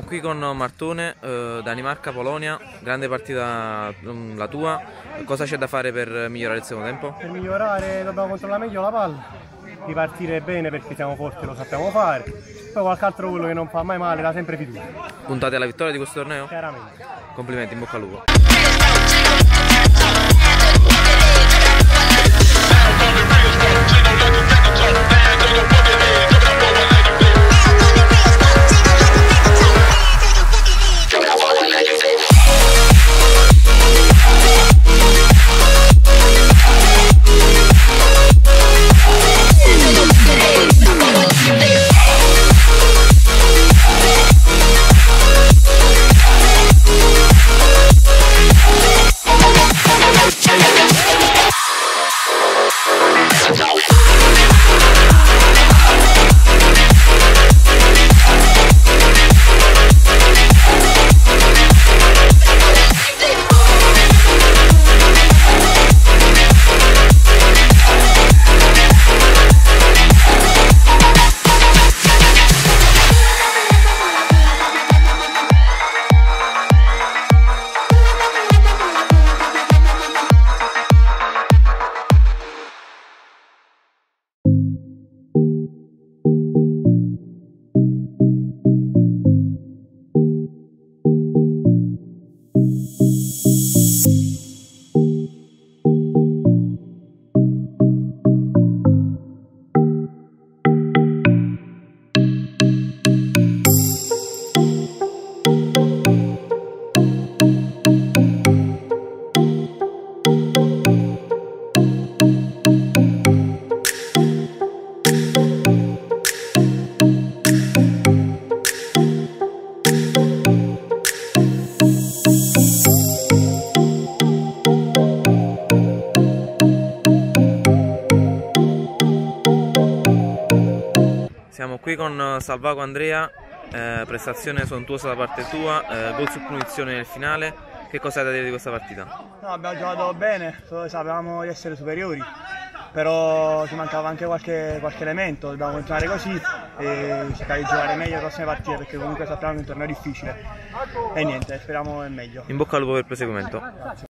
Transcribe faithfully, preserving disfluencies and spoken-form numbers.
qui con Martone, eh, Danimarca-Polonia, grande partita um, la tua. Cosa c'è da fare per migliorare il secondo tempo? Per migliorare dobbiamo controllare meglio la palla, ripartire bene perché siamo forti, lo sappiamo fare. Poi qualche altro quello che non fa mai male, dà sempre fiducia. Puntate alla vittoria di questo torneo? Chiaramente. Complimenti, in bocca al lupo. Siamo qui con Salvago Andrea, eh, prestazione sontuosa da parte tua, eh, gol su punizione nel finale. Che cosa hai da dire di questa partita? No, abbiamo giocato bene, sapevamo di essere superiori, però ci mancava anche qualche, qualche elemento, dobbiamo continuare così e cercare di giocare meglio le prossime partite perché comunque sappiamo che è un torneo difficile e niente, speriamo il meglio. In bocca al lupo per il proseguimento.